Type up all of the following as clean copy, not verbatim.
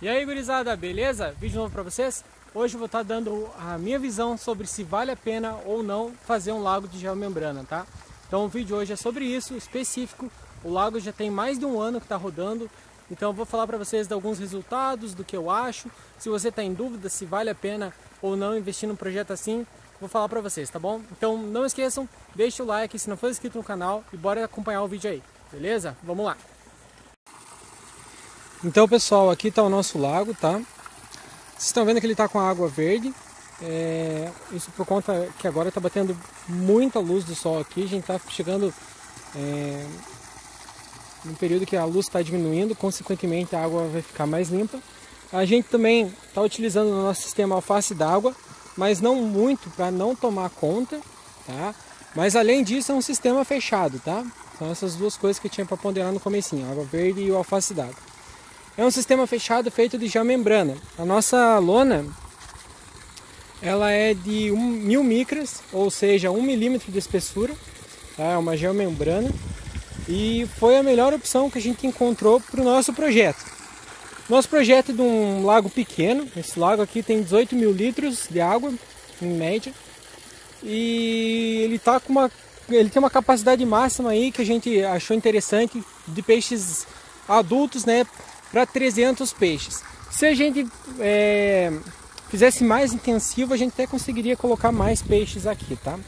E aí, gurizada, beleza? Vídeo novo pra vocês? Hoje eu vou estar dando a minha visão sobre se vale a pena ou não fazer um lago de geomembrana, tá? Então o vídeo hoje é sobre isso, específico. O lago já tem mais de um ano que está rodando, então eu vou falar para vocês de alguns resultados, do que eu acho. Se você está em dúvida se vale a pena ou não investir num projeto assim, vou falar para vocês, tá bom? Então não esqueçam, deixa o like se não for inscrito no canal e bora acompanhar o vídeo aí, beleza? Vamos lá! Então, pessoal, aqui está o nosso lago, tá? Vocês estão vendo que ele está com a água verde. Isso por conta que agora está batendo muita luz do sol aqui. A gente está chegando num período que a luz está diminuindo, consequentemente a água vai ficar mais limpa. A gente também está utilizando no nosso sistema alface d'água, mas não muito para não tomar conta, tá? Mas além disso é um sistema fechado, tá? São essas duas coisas que eu tinha para ponderar no comecinho, a água verde e o alface d'água. É um sistema fechado feito de geomembrana. A nossa lona, ela é de 1000 micras, ou seja, 1 milímetro de espessura. Tá? É uma geomembrana. E foi a melhor opção que a gente encontrou para o nosso projeto. Nosso projeto é de um lago pequeno. Esse lago aqui tem 18 mil litros de água, em média. E ele tem uma capacidade máxima aí que a gente achou interessante de peixes adultos, né? Para 300 peixes. Se a gente fizesse mais intensivo, a gente até conseguiria colocar mais peixes aqui, tá?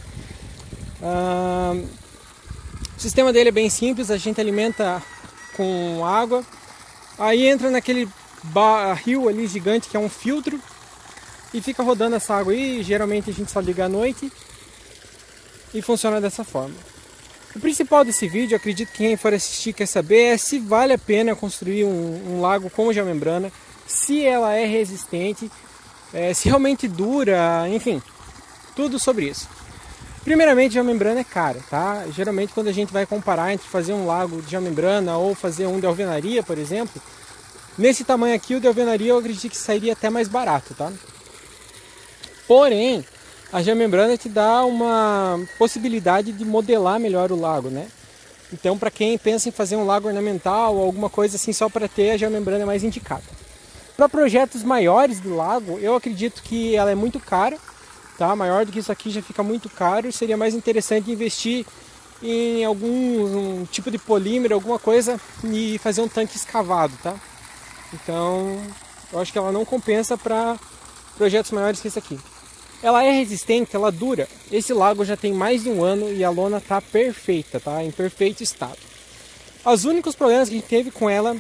O sistema dele é bem simples, a gente alimenta com água, aí entra naquele barril ali gigante que é um filtro e fica rodando essa água aí. Geralmente a gente só liga à noite e funciona dessa forma. O principal desse vídeo, acredito que quem for assistir quer saber, é se vale a pena construir um lago com geomembrana, se ela é resistente, se realmente dura, enfim, tudo sobre isso. Primeiramente, geomembrana é cara, tá? Geralmente quando a gente vai comparar entre fazer um lago de geomembrana ou fazer um de alvenaria, por exemplo, nesse tamanho aqui o de alvenaria eu acredito que sairia até mais barato, tá? Porém, a geomembrana te dá uma possibilidade de modelar melhor o lago, né? Então, para quem pensa em fazer um lago ornamental ou alguma coisa assim só para ter, a geomembrana é mais indicada. Para projetos maiores de lago, eu acredito que ela é muito cara, tá? Maior do que isso aqui já fica muito caro. Seria mais interessante investir em algum tipo de polímero, alguma coisa, e fazer um tanque escavado, tá? Então, eu acho que ela não compensa para projetos maiores que esse aqui. Ela é resistente, ela dura. Esse lago já tem mais de um ano e a lona está perfeita, tá? Em perfeito estado. Os únicos problemas que a gente teve com ela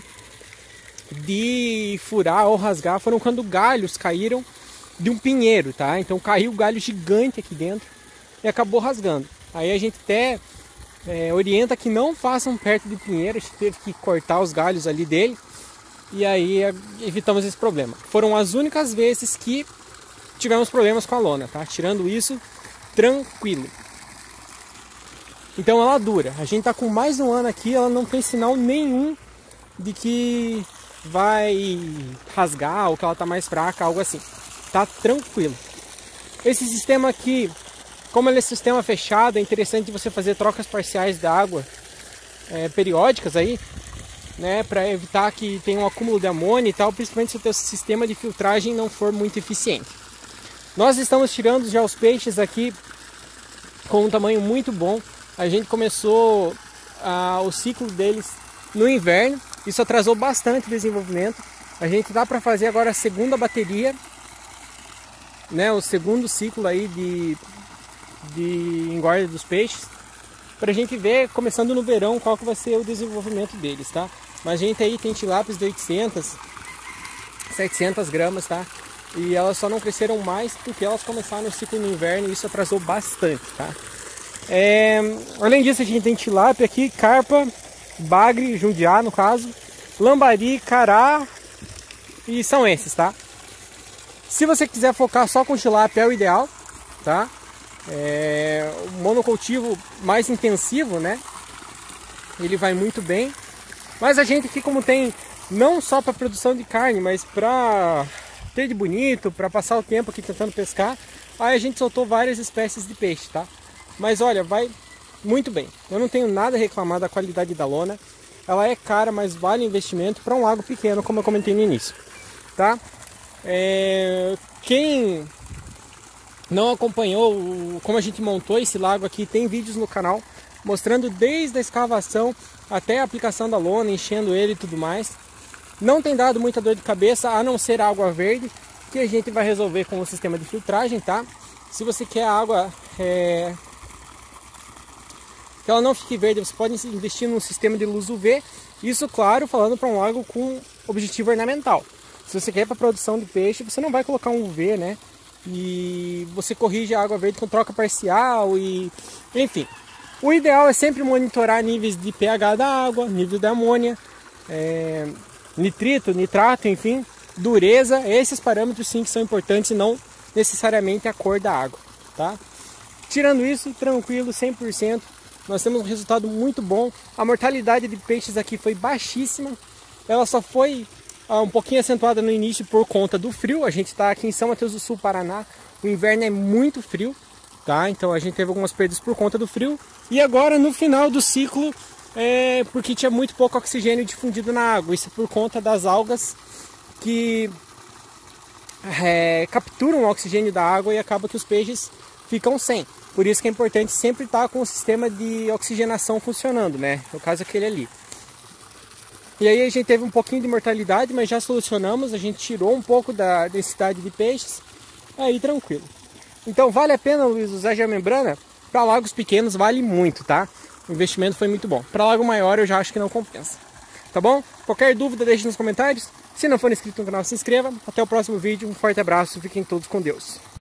de furar ou rasgar foram quando galhos caíram de um pinheiro, tá? Então caiu um galho gigante aqui dentro e acabou rasgando. Aí a gente até orienta que não façam perto de pinheiro. A gente teve que cortar os galhos ali dele e aí evitamos esse problema. Foram as únicas vezes que tivemos problemas com a lona, tá? Tirando isso, tranquilo. Então ela dura. A gente tá com mais de um ano aqui, ela não tem sinal nenhum de que vai rasgar ou que ela tá mais fraca, algo assim. Tá tranquilo. Esse sistema aqui, como ele é sistema fechado, é interessante você fazer trocas parciais da água periódicas aí, né, para evitar que tenha um acúmulo de amônia e tal, principalmente se o teu sistema de filtragem não for muito eficiente. Nós estamos tirando já os peixes aqui com um tamanho muito bom. A gente começou o ciclo deles no inverno. Isso atrasou bastante o desenvolvimento. A gente dá para fazer agora a segunda bateria, né, o segundo ciclo aí de engorda dos peixes, para a gente ver, começando no verão, qual que vai ser o desenvolvimento deles, tá? Mas a gente aí tem tilápias de 800, 700 gramas, tá? E elas só não cresceram mais porque elas começaram o ciclo no inverno e isso atrasou bastante, tá? Além disso, a gente tem tilápia aqui, carpa, bagre, jundiá no caso, lambari, cará, e são esses, tá? Se você quiser focar só com tilápia é o ideal, tá? O monocultivo mais intensivo, né? Ele vai muito bem. Mas a gente aqui, como tem não só para produção de carne, mas para ter de bonito, para passar o tempo aqui tentando pescar, aí a gente soltou várias espécies de peixe, tá? Mas olha, vai muito bem. Eu não tenho nada a reclamar da qualidade da lona. Ela é cara, mas vale o investimento para um lago pequeno, como eu comentei no início. tá? Quem não acompanhou como a gente montou esse lago aqui, tem vídeos no canal mostrando desde a escavação até a aplicação da lona, enchendo ele e tudo mais. Não tem dado muita dor de cabeça, a não ser a água verde, que a gente vai resolver com o sistema de filtragem, tá? Se você quer água que ela não fique verde, você pode investir num sistema de luz UV. Isso, claro, falando para um lago com objetivo ornamental. Se você quer para produção de peixe, você não vai colocar um UV, né? E você corrige a água verde com troca parcial e... enfim. O ideal é sempre monitorar níveis de pH da água, nível de amônia, nitrito, nitrato, enfim, dureza. Esses parâmetros sim que são importantes e não necessariamente a cor da água, tá? Tirando isso, tranquilo, 100%. Nós temos um resultado muito bom. A mortalidade de peixes aqui foi baixíssima. Ela só foi um pouquinho acentuada no início por conta do frio. A gente está aqui em São Mateus do Sul, Paraná. O inverno é muito frio, tá? Então a gente teve algumas perdas por conta do frio. E agora no final do ciclo, porque tinha muito pouco oxigênio difundido na água. Isso por conta das algas que capturam o oxigênio da água e acaba que os peixes ficam sem. Por isso que é importante sempre estar com o sistema de oxigenação funcionando, né? No caso aquele ali. E aí a gente teve um pouquinho de mortalidade, mas já solucionamos. A gente tirou um pouco da densidade de peixes. Aí tranquilo. Então vale a pena, Luiz, usar geomembrana? Para lagos pequenos vale muito, tá? O investimento foi muito bom. Para lago maior eu já acho que não compensa. Tá bom? Qualquer dúvida deixe nos comentários. Se não for inscrito no canal, se inscreva. Até o próximo vídeo. Um forte abraço. Fiquem todos com Deus.